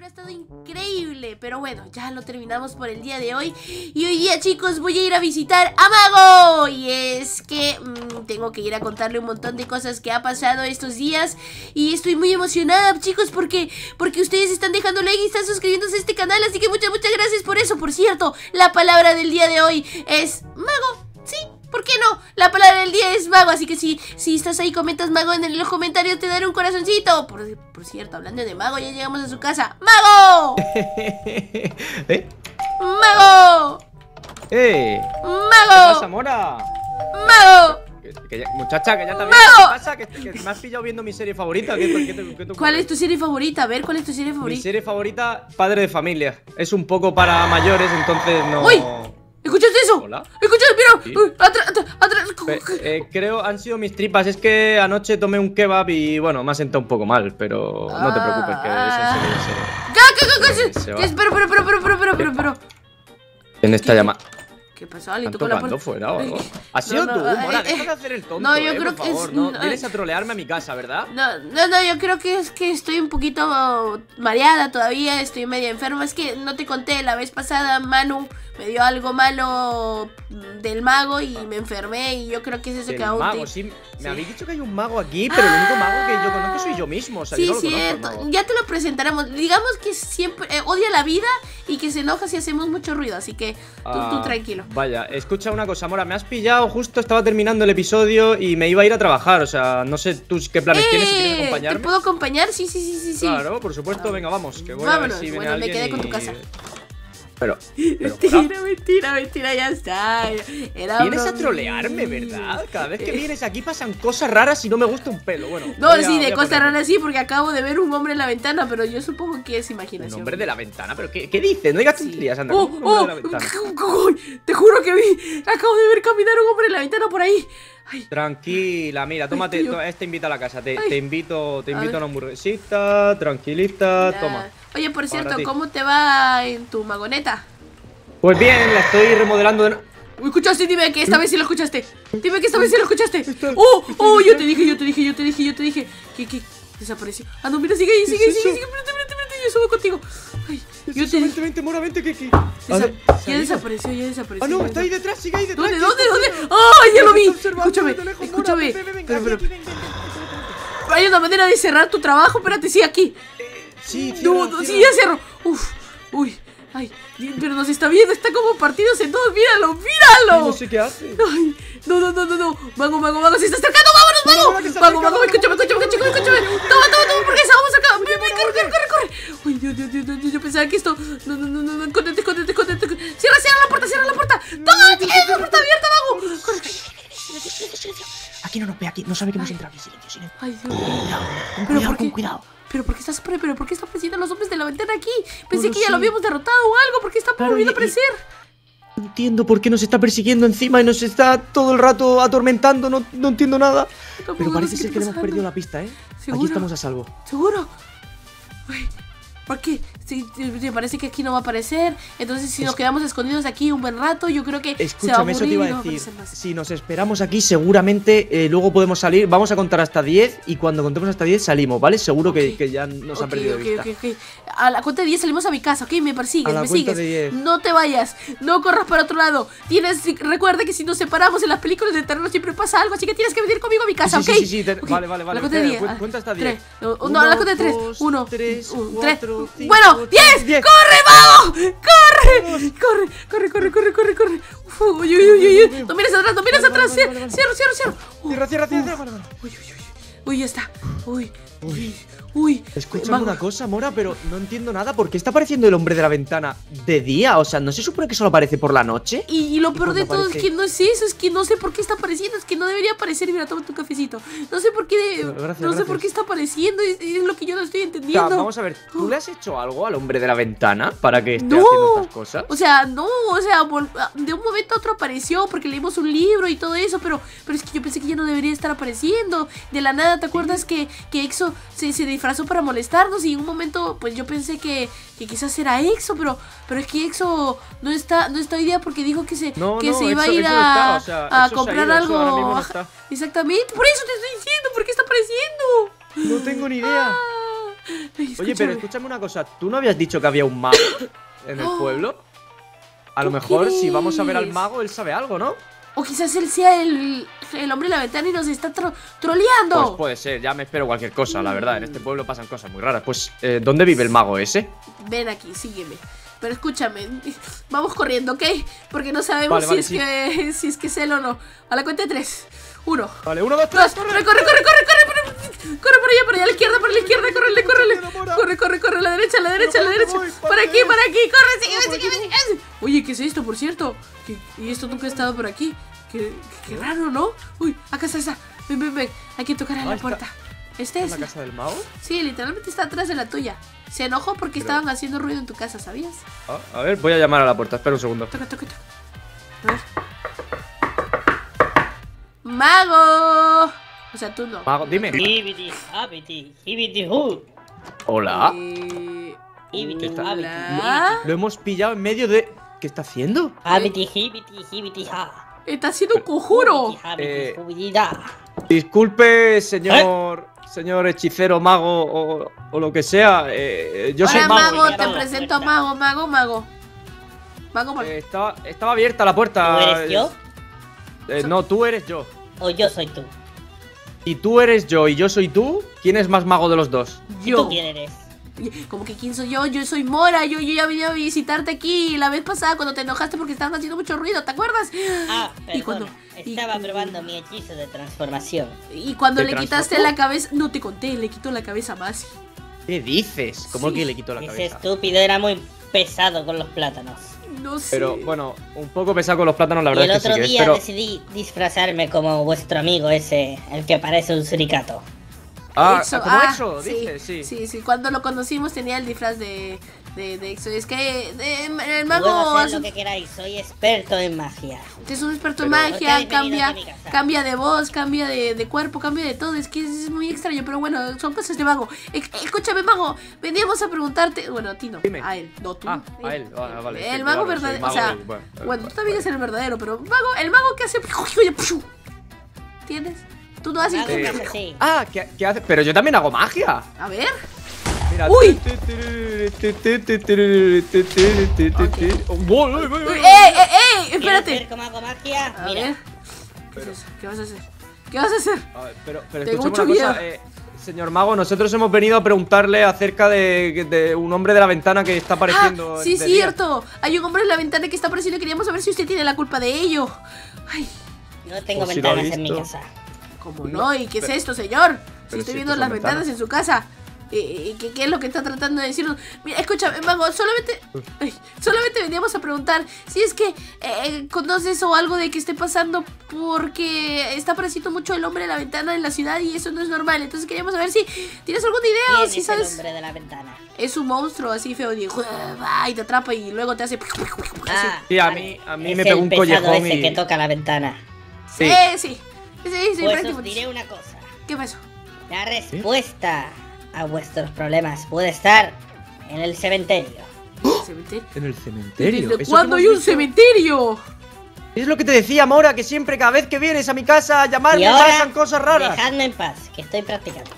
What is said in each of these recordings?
ha estado increíble, pero bueno, ya lo terminamos por el día de hoy. Y hoy día, chicos, voy a ir a visitar a Mago. Y es que tengo que ir a contarle un montón de cosas que ha pasado estos días. Y estoy muy emocionada, chicos, porque ustedes están dejando like y están suscribiéndose a este canal. Así que muchas gracias por eso. Por cierto, la palabra del día de hoy es Mago. Sí, ¿por qué no? La palabra del día es Mago, así que si estás ahí, comentas Mago en los comentarios, te daré un corazoncito. Por cierto, hablando de Mago, ya llegamos a su casa. ¡Mago! ¿Eh? ¡Mago! ¡Mago! ¿Qué ¡Mago! pasa, Mora? ¡Mago! Muchacha, que ya también. ¡Mago! ¿Qué pasa? Que me has pillado viendo mi serie favorita. ¿Cuál es tu serie favorita? A ver, ¿cuál es tu serie favorita? Mi serie favorita, Padre de Familia. Es un poco para mayores, entonces no... ¡Uy! ¿Escuchaste eso? ¿Hola? ¿Escuchaste? Mira, ¿Sí? atrás. Creo han sido mis tripas. Es que anoche tomé un kebab y bueno, me ha sentado un poco mal. Pero no te preocupes, que es en serio. ¿Qué? Espera. ¿Quién está llamando? ¿Qué pasó? ¿Alguien ¿Están tocó la tocando puerta? fuera o algo? ¿Has sido tú? Mora, deja de hacer el tonto, no, yo creo por que favor, es... no vienes a trolearme a mi casa, ¿verdad? No, yo creo que es que estoy un poquito mareada todavía, estoy media enferma. Es que no te conté, la vez pasada Manu me dio algo malo del mago y me enfermé. Y yo creo que es eso que aún mago, sí, me habéis dicho que hay un mago aquí, pero el único mago que yo conozco soy yo mismo. O sea, sí, yo no lo cierto, conozco, ya te lo presentaremos. Digamos que siempre odia la vida y que se enoja si hacemos mucho ruido. Así que tú tranquilo. Vaya, escucha una cosa, Mora, me has pillado, justo estaba terminando el episodio y me iba a ir a trabajar. O sea, no sé tú qué planes tienes, si quieres acompañarme. ¿Te puedo acompañar? Sí. Claro, por supuesto, venga, vamos, que voy a ver si viene bueno, alguien me quedé con tu casa. Pero Mentira, ya está. Vienes a trolearme, ¿verdad? Cada vez que vienes aquí pasan cosas raras y no me gusta un pelo. Bueno, no, sí, de cosas raras sí, porque acabo de ver un hombre en la ventana, pero yo supongo que es imaginación. ¿Un hombre de la ventana? ¿Pero qué dices? No digas tonterías, anda. Te juro que acabo de ver caminar un hombre en la ventana por ahí. Ay. Tranquila, mira, tómate, te invito a la casa, te invito a una hamburguesita, tranquilita, toma. Oye, por cierto, ¿cómo te va en tu magoneta? Pues bien, la estoy remodelando de... ¿Escuchaste? Dime que esta vez sí lo escuchaste. Dime que esta vez sí lo escuchaste. Oh, yo te dije. ¿Qué? Desapareció. Ah, no, mira, sigue ahí, sigue. Espérate, yo subo contigo. Ay, yo te dije. Vente, Mora, vente, que... Ya desapareció. Ah, no, está ahí detrás, sigue ahí detrás. ¿Dónde? ¡Ay, ya lo vi! Escúchame. Pero hay una manera de cerrar tu trabajo. Espérate, sí, aquí. Sí, ya cerro. Uy. Ay, pero nos está viendo, está como partidos en dos. ¡Míralo! No sé qué hace. Ay, no. Mago, se está acercando. ¡Vámonos, Mago! Escúchame. Toma, hamburguesa, vamos acá. Corre. Uy, Dios, yo pensaba que esto... No, escóndete. Cierra la puerta. ¡Toma! ¡Tienes la puerta abierta, Mago! Corre. Aquí no nos ve, aquí no sabe que hemos entrado. Silencio. Ay, Dios. Con cuidado. ¿Pero por qué está apareciendo los hombres de la ventana aquí? Pensé que ya lo habíamos derrotado o algo. ¿Por qué está volviendo a aparecer? No entiendo por qué nos está persiguiendo encima y nos está todo el rato atormentando. No entiendo nada. Pero parece ser que le hemos perdido la pista, ¿eh? ¿Seguro? Aquí estamos a salvo. ¿Seguro? Ay, ¿por qué? Sí, me parece que aquí no va a aparecer. Entonces si nos quedamos escondidos aquí un buen rato, yo creo que escúchame, eso te iba a decir. Si nos esperamos aquí, seguramente luego podemos salir. Vamos a contar hasta 10 y cuando contemos hasta 10 salimos, ¿vale? Seguro que ya nos han perdido de vista. A la cuenta de 10 salimos a mi casa, ¿ok? Me persigues, me sigues. No te vayas, no corras para otro lado. Recuerda que si nos separamos en las películas de terror siempre pasa algo, así que tienes que venir conmigo a mi casa, ¿ok? Sí. Vale. A la cuenta de 10. Cuenta hasta 10. No, a la cuenta de 3. 1, 3, 4, 5. Bueno, 10. ¡Corre, Mago! ¡Corre! Uy. No mires atrás. Cierro. Cierra. Uy, ya está. Escúchame una cosa, Mora, pero no entiendo nada. ¿Por qué está apareciendo el hombre de la ventana de día? O sea, ¿no se supone que solo aparece por la noche? Y lo peor de todo es que no es eso. Es que no sé por qué está apareciendo. Es que no debería aparecer. Mira, toma tu cafecito. No sé por qué. Gracias. Sé por qué está apareciendo. Es lo que yo no estoy entendiendo. O sea, vamos a ver, ¿tú le has hecho algo al hombre de la ventana para que esté haciendo estas cosas? O sea, de un momento a otro apareció porque leímos un libro y todo eso, pero es que yo pensé que ya no debería estar apareciendo. De la nada, ¿te acuerdas que Exo se disfrazó para molestarnos? Y en un momento, pues yo pensé que quizás era Exo, pero es que Exo no está hoy día porque dijo que se iba a ir a comprar algo. Exactamente, por eso te estoy diciendo, ¿por qué está apareciendo? No tengo ni idea. Oye, pero escúchame una cosa. ¿Tú no habías dicho que había un mago en el pueblo? A lo mejor si vamos a ver al mago, él sabe algo, ¿no? O quizás él sea el hombre de la ventana y nos está troleando. Pues puede ser, ya me espero cualquier cosa, la verdad. En este pueblo pasan cosas muy raras. Pues, ¿dónde vive el mago ese? Ven aquí, sígueme. Pero escúchame, vamos corriendo, ¿ok? Porque no sabemos si es que es él o no. A la cuenta de 3. 1. Vale, 1, 2, 3. Corre por allá, a la izquierda, corre, a la derecha. Por aquí, corre, sígueme. Oye, ¿qué es esto, por cierto? Y esto nunca ha estado por aquí. Qué raro, ¿no? Uy, acá está. Ven, hay que tocar a la puerta. ¿Este es la casa del mago? Sí, literalmente está atrás de la tuya. Se enojó porque estaban haciendo ruido en tu casa, ¿sabías? A ver, voy a llamar a la puerta, espera un segundo. Toca. A ver. ¡Mago! O sea, tú no. Mago, dime. Hola. Hola. Lo hemos pillado en medio de... ¿Qué está haciendo? Está haciendo un conjuro. Disculpe, señor hechicero, mago o lo que sea. Yo soy Hola, mago. mago, te presento a mago. Mago. Estaba abierta la puerta. ¿Tú eres yo? No, tú eres yo. ¿O yo soy tú? Y tú eres yo y yo soy tú. ¿Quién es más mago de los dos? ¿Y tú quién eres? Como que quién soy yo, yo soy Mora, yo ya vine a visitarte aquí la vez pasada cuando te enojaste porque estaban haciendo mucho ruido, ¿te acuerdas? Perdón, estaba probando mi hechizo de transformación. Y cuando le quitaste la cabeza, no te conté, le quitó la cabeza a Masi. ¿Qué dices? ¿Cómo que le quitó la cabeza? Ese estúpido era muy pesado con los plátanos. No sé. Pero bueno, un poco pesado con los plátanos, la verdad y el es que sí. otro día decidí disfrazarme como vuestro amigo ese, el que parece un suricato. ¿Cómo Exo? Dices, sí. Cuando lo conocimos tenía el disfraz de Exo. Es que el mago... Puedo hacer lo que queráis, soy experto en magia. Es un experto en magia, cambia de voz, cambia de cuerpo, cambia de todo. Es que es muy extraño, pero bueno, son cosas de mago. Escúchame, mago, veníamos a preguntarte... Bueno, a ti no, dime. A él, no tú. A él, vale. El mago verdadero, o sea... Bueno, tú también eres el verdadero, pero el mago que hace... ¿Entiendes? Tú no haces... ¿Qué hace? Pero yo también hago magia. A ver... Mira. ¡Uy! Espérate. ¿Cómo hago magia? Mira. ¿Qué vas a hacer? ¿Qué vas a hacer? Pero escúchame una cosa, señor mago, nosotros hemos venido a preguntarle acerca de un hombre de la ventana que está apareciendo. Sí, cierto. Hay un hombre en la ventana que está apareciendo y queríamos saber si usted tiene la culpa de ello. Ay. No tengo ventanas en mi casa. ¿Cómo no? ¿Y qué es esto, señor? Si estoy viendo las ventanas en su casa. ¿Qué es lo que está tratando de decirnos? Mira, escúchame, mago, solamente veníamos a preguntar si es que conoces o algo de que esté pasando, porque está apareciendo mucho el hombre de la ventana en la ciudad y eso no es normal. Entonces queríamos saber si tienes alguna idea o si sabes. ¿Quién es el hombre de la ventana? Es un monstruo así feo y te atrapa y luego te hace... Sí, a mí me pegó un collejón ese que toca la ventana. Sí. Pues os diré una cosa. ¿Qué pasó? La respuesta a vuestros problemas puede estar en el cementerio. ¿En el cementerio? ¿Desde cuándo hay un cementerio? Es lo que te decía, Mora, que siempre, cada vez que vienes a mi casa a llamarme, pasan cosas raras. Dejadme en paz, que estoy practicando.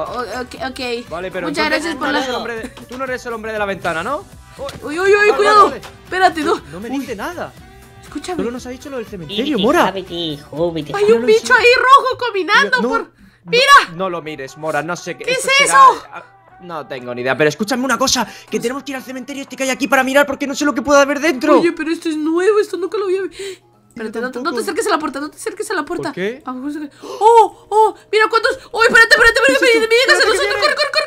Ok. Vale, pero muchas gracias por la... Tú no eres el hombre de la ventana, ¿no? Uy, cuidado. Espérate, no. No me dice nada. Escúchame. Solo nos ha dicho lo del cementerio, Mora. Hay un bicho ahí rojo caminando por... ¡Mira! No lo mires, Mora, no sé qué... ¿Qué es eso? No tengo ni idea, pero escúchame una cosa, que tenemos que ir al cementerio este que hay aquí para mirar porque no sé lo que puede haber dentro. Oye, pero esto es nuevo, esto nunca lo había visto. Espérate, no te acerques a la puerta, ¿Por qué? ¡Oh! ¡Mira cuántos! ¡Oh, espérate! ¡Me llegas a nosotros!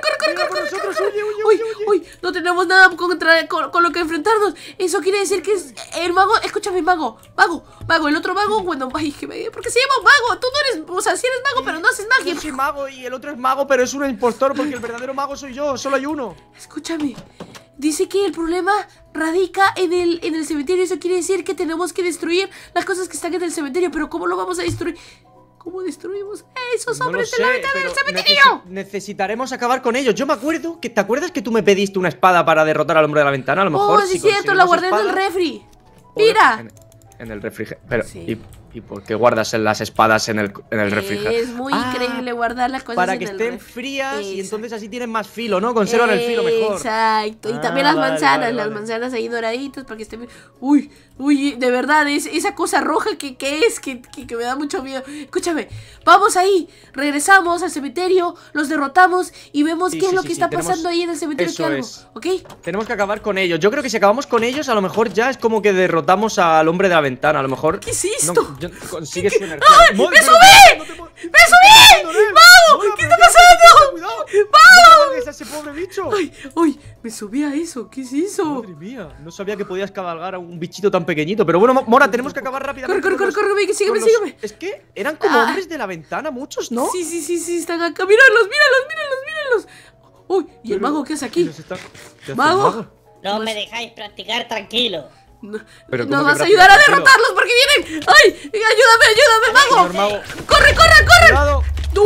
¡Corre! ¡Uy! No tenemos nada con lo que enfrentarnos. Eso quiere decir que es el mago... Escúchame, mago, el otro mago, bueno, ay, ¿por qué se llama mago? Tú no eres... O sea, sí eres mago, pero no haces magia. Yo soy mago y el otro es mago, pero es un impostor porque el verdadero mago soy yo, solo hay uno. Escúchame. Dice que el problema radica en el cementerio. Eso quiere decir que tenemos que destruir las cosas que están en el cementerio. Pero ¿cómo lo vamos a destruir? ¿Cómo destruimos a esos hombres de la ventana del cementerio? Necesitaremos acabar con ellos. Yo me acuerdo que... ¿Te acuerdas que tú me pediste una espada para derrotar al hombre de la ventana? A lo mejor... Oh, sí, cierto, la guardé en el refri. ¡Mira! En el refrigerador. Pero, sí. ¿Y por qué guardas las espadas en el refrigerador? Es muy increíble guardar las cosas para en que el estén refri. frías y entonces así tienen más filo, ¿no? Conservan el filo mejor. Exacto. Y también las vale, manzanas, vale. las manzanas ahí doraditas para que estén... Uy, de verdad, esa cosa roja que me da mucho miedo. Escúchame, vamos ahí, regresamos al cementerio, los derrotamos y vemos qué es lo que está pasando ahí en el cementerio. Eso es. ¿Ok? Tenemos que acabar con ellos. Yo creo que si acabamos con ellos, a lo mejor ya es como que derrotamos al hombre de la ventana. A lo mejor... ¿Qué es esto? Consigues su energía. ¡Ay! ¡Me subí! ¡Me subí! ¡Vamos! ¿Qué está pasando? ¡Cuidado! ¡Vamos! ¿Qué es ese pobre bicho? ¡Ay! Me subí a eso. ¿Qué es eso? Madre mía, no sabía que podías cabalgar a un bichito tan pequeñito. Pero bueno, Mora, tenemos que acabar rápidamente. Corre, sígueme. Es que eran como hombres de la ventana, muchos, ¿no? Sí, están acá. Míralos. Uy, ¿y el mago qué hace aquí? ¿Qué hace el ¿Mago? No me dejáis practicar tranquilo. Pero nos ¿cómo vas que a ayudar a tranquilo? derrotarlos porque vienen. ¡Ay! ¡Ayúdame, mago! Señor mago. ¡Corre! Cuidado.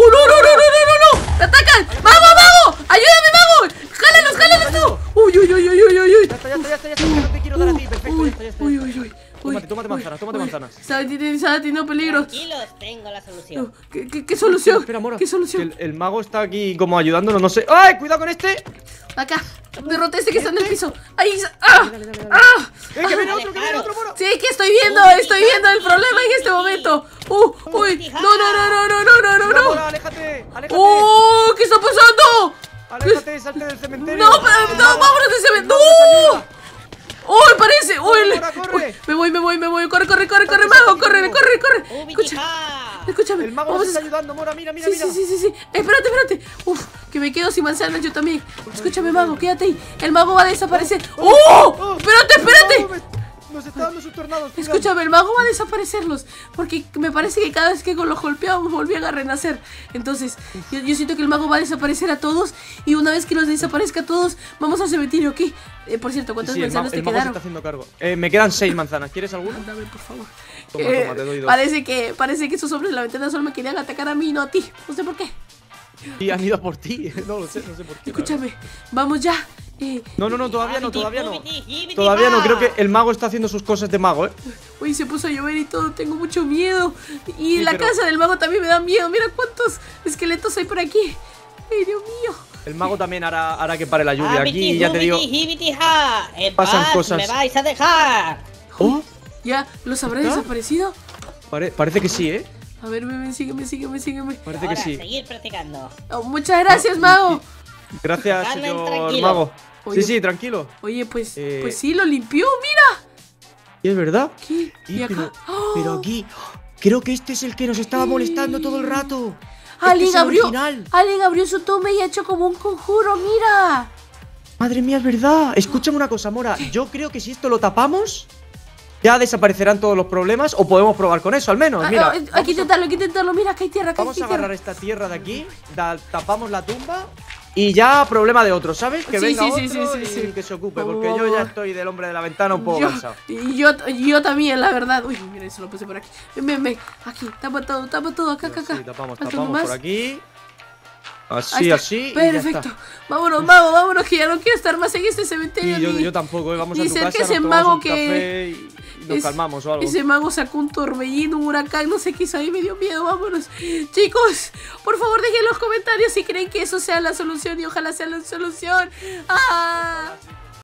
¡No! ¡Me atacan! ¡Mago! ¡Ayúdame, mago! ¡Jálalos tú! ¡Uy! Ya está, no te quiero dar a ti, perfecto, ya está. Uy. Tómate manzanas. Estaba teniendo peligro. Tranquilos, tengo la solución. ¿Qué solución? Espera, Mora. ¿Qué solución? Que el mago está aquí como ayudándonos, no sé. ¡Ay, cuidado con este! Acá. Derroté que está en el piso. ¡Ahí! Dale. ¡Ah! Que viene otro, Mora! Sí, que estoy viendo el problema en este momento. ¡Uy! ¡No! Mora, aléjate. ¡Oh! ¿Qué está pasando? Aléjate, salte del cementerio. No, vámonos de cementerio. ¡No! ¡Oh, me parece! Mora, corre. Me voy. Corre, mago, corre. Escúchame. El mago nos está ayudando, Mora, mira. Sí. Espérate. Uf, que me quedo sin manzanas yo también. Escúchame, mago, quédate ahí. El mago va a desaparecer. ¡Oh! Espérate. Nos está dando sus tornados. Escúchame, el mago va a desaparecerlos. Porque me parece que cada vez que los golpeamos volvían a renacer. Entonces, yo siento que el mago va a desaparecer a todos. Y una vez que los desaparezca a todos, vamos al cementerio, ¿ok? Por cierto, ¿cuántas manzanas te el mago quedaron? se está haciendo cargo. Me quedan 6 manzanas. ¿Quieres alguna? Dame, por favor. Toma, te doy 2. Parece que esos hombres de la ventana solo me querían atacar a mí y no a ti. No sé por qué. Y han ido a por ti. No sé por qué. Escúchame, vamos ya. No, todavía no. Todavía no, creo que el mago está haciendo sus cosas de mago, Uy, se puso a llover y todo, tengo mucho miedo. Y Sí, la pero- casa del mago también me da miedo. Mira cuántos esqueletos hay por aquí. Ay, Dios mío. El mago también hará que pare la lluvia aquí y ya te digo. Pasan cosas. ¡Me vais a dejar! ¿Oh? ¿Ya los habrá ¿Ah? desaparecido? Parece que sí, A ver, sígueme. Parece que sí. Seguir practicando. Oh, muchas gracias, mago. Gracias, Carmen, señor tranquilo. mago. Oye. Sí, tranquilo. Oye, pues Eh, sí, lo limpió, mira. ¿Y es verdad? ¿Qué? Sí, ¿Y acá? pero aquí, creo que este es el que nos estaba molestando todo el rato. Alguien Este es el abrió, original. alguien abrió su tumba y ha hecho como un conjuro, mira. Madre mía, es verdad. Escúchame una cosa, Mora. Yo creo que si esto lo tapamos, ya desaparecerán todos los problemas. O podemos probar con eso, al menos. Mira, Hay que intentarlo, mira, acá hay tierra, vamos a agarrar esta tierra de aquí, tapamos la tumba y ya problema de otro, ¿sabes? Que Sí, venga sí, otro y sí. que se ocupe, porque yo ya estoy del hombre de la ventana un poco cansado. Yo también, la verdad. Uy, mira, eso lo puse por aquí. Ven. Aquí, tapa todo, acá. Sí, tapamos Falta uno más. por aquí. Ahí Así, está. y ya Perfecto. está. Vámonos, que ya no quiero estar más en este cementerio. Y yo tampoco, vamos a ni tu cerca casa, nos ese tomamos mago un café y nos calmamos o algo. Ese mago sacó un torbellino, un huracán, no sé qué hizo ahí, me dio miedo, vámonos. Chicos, por favor dejen en los comentarios si creen que eso sea la solución y ojalá sea la solución. ¡Ah!